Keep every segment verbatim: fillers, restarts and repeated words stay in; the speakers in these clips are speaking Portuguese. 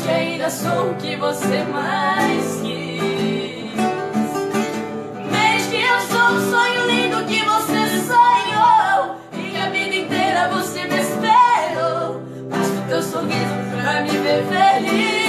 que ainda sou o que você mais quis. Mês que eu sou um sonho lindo que você sonhou e que a vida inteira você me esperou. Basta o teu sorriso pra me ver feliz.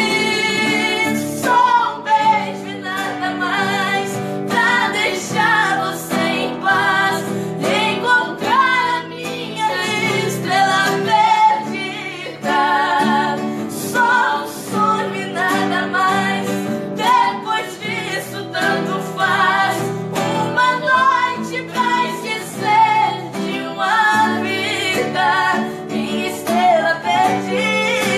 Só um beijo e nada mais pra deixar você em paz, encontrar a minha estrela perdida. Só um sonho e nada mais. Depois disso tanto faz. Uma noite pra esquecer de uma vida, minha estrela perdida.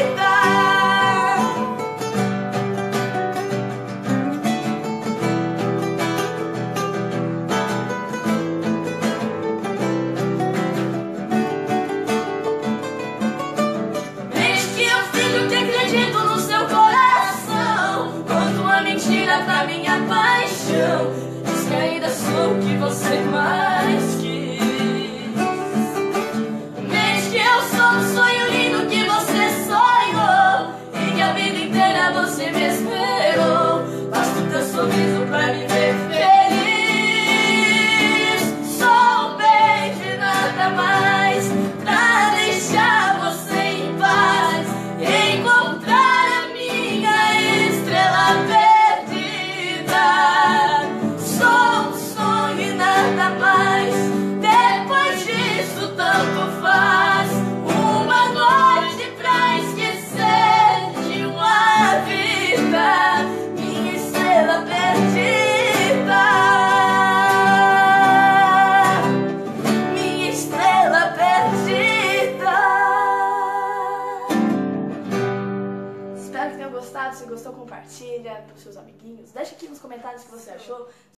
Pra minha paixão, diz que ainda sou o que você mais quis. Mês que eu sou um sonho lindo que você sonhou e que a vida inteira você me esperou. Basta o teu sorriso pra me ver feliz. Só um beijo e nada mais pra deixar você em paz, encontrar a minha estrela perdida. Só um sonho e nada mais. Depois disso tanto faz. Uma noite pra esquecer de uma vida, minha estrela perdida. Minha estrela perdida. Espero que tenham gostado. Se gostou, compartilha para os seus amiguinhos. Deixa aqui nos comentários o que você achou.